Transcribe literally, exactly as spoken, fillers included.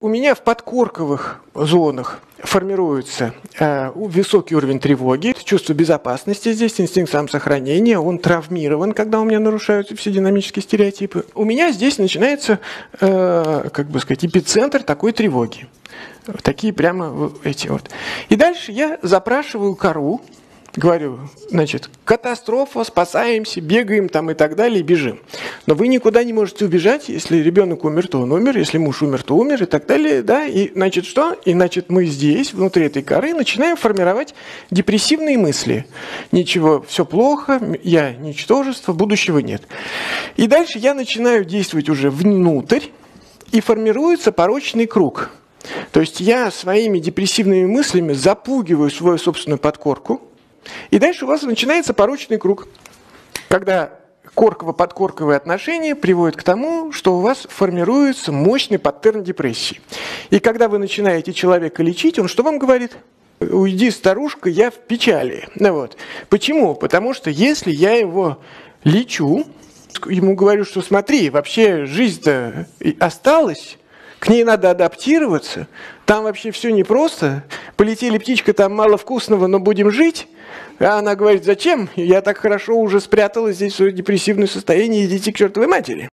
у меня в подкорковых зонах формируется э, высокий уровень тревоги, чувство безопасности здесь, инстинкт самосохранения, он травмирован, когда у меня нарушаются все динамические стереотипы. У меня здесь начинается, э, как бы сказать, эпицентр такой тревоги. Такие прямо эти вот. И дальше я запрашиваю кору, говорю, значит, катастрофа, спасаемся, бегаем там и так далее, и бежим. Но вы никуда не можете убежать, если ребенок умер, то он умер, если муж умер, то умер и так далее, да, и значит что? И значит мы здесь, внутри этой коры, начинаем формировать депрессивные мысли. Ничего, все плохо, я ничтожество, будущего нет. И дальше я начинаю действовать уже внутрь, и формируется порочный круг. То есть я своими депрессивными мыслями запугиваю свою собственную подкорку, и дальше у вас начинается порочный круг, когда корково-подкорковые отношения приводят к тому, что у вас формируется мощный паттерн депрессии. И когда вы начинаете человека лечить, он что вам говорит? Уйди, старушка, я в печали. Ну вот. Почему? Потому что если я его лечу, ему говорю, что смотри, вообще жизнь-то осталась, к ней надо адаптироваться, там вообще все непросто, полетели птичка, там мало вкусного, но будем жить. А она говорит, зачем? Я так хорошо уже спряталась здесь в свое депрессивное состояние, идите к чертовой матери.